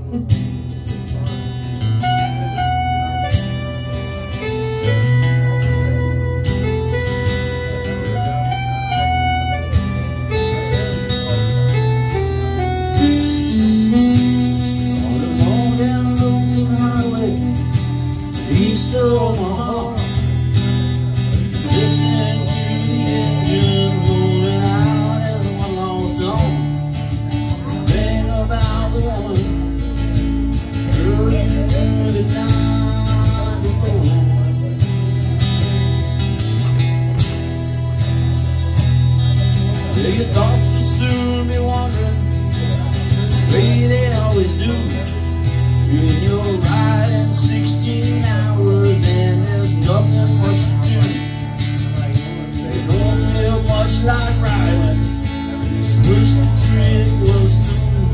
Your thoughts will soon be wandering the way they always do. You're riding 16 hours and there's nothing much to do. They don't feel much like riding. Just wish the trip was through.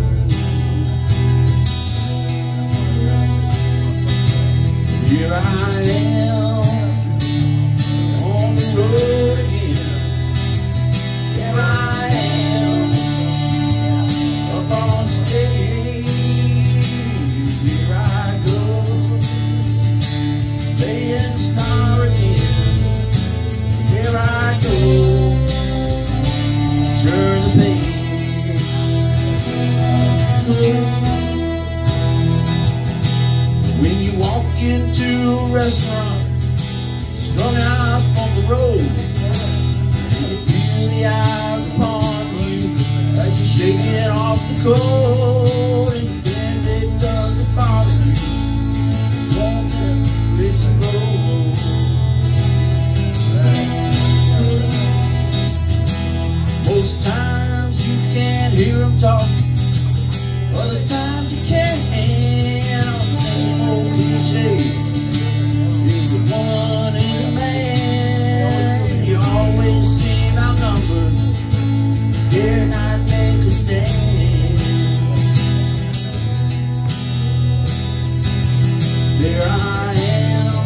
Here I am on the road again. Here I am up on stage. Here I go, playing star again. Here I go, turn the page. When you walk into a restaurant, strung out on the road, the eyes upon you as you're shaking off the cold, and then it doesn't bother you. Just want to explode. Most times you can't hear them talk, other times you can. On the same old cliche, he's a woman, he's a man. You always seem outnumbered, dare not make a stand. There I am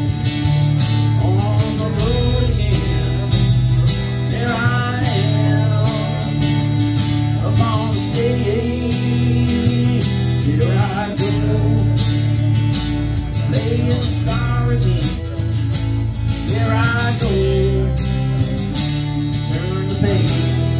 on the road again. There I am up on the stage. Here I go, playing the star again. Here I go, turn the page.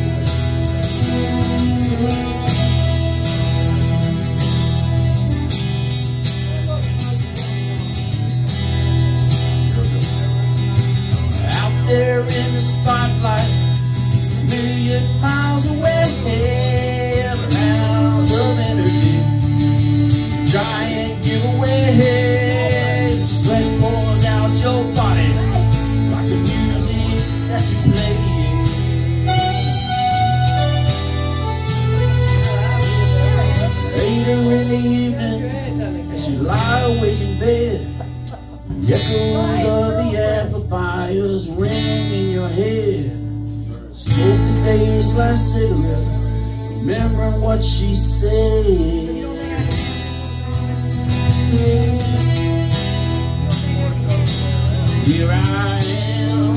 Out there in the spotlight, a million miles away, every ounce of energy, giant giveaway. Sweat pours out your body like the music that you play. Later in the evening, as you lie awake in bed, the echoes of the amplifiers ring in your head. Smoke the day's last cigarette, remembering what she said. Here I am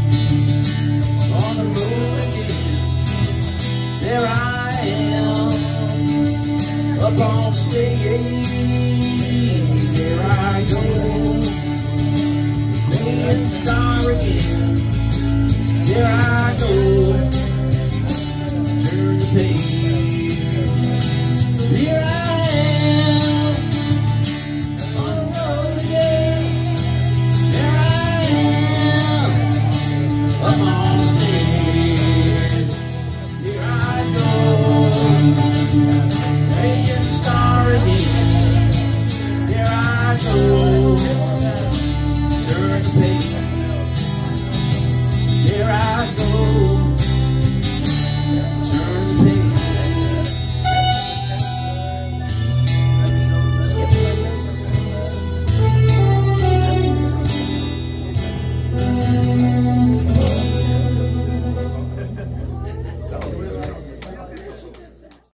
on the road again. There I am up on stage. Here I go, playing star again. Here I go, turn the page. Here I am on the road again. Here I am up on stage. Here I go, playing star again. Here I go, turn the page.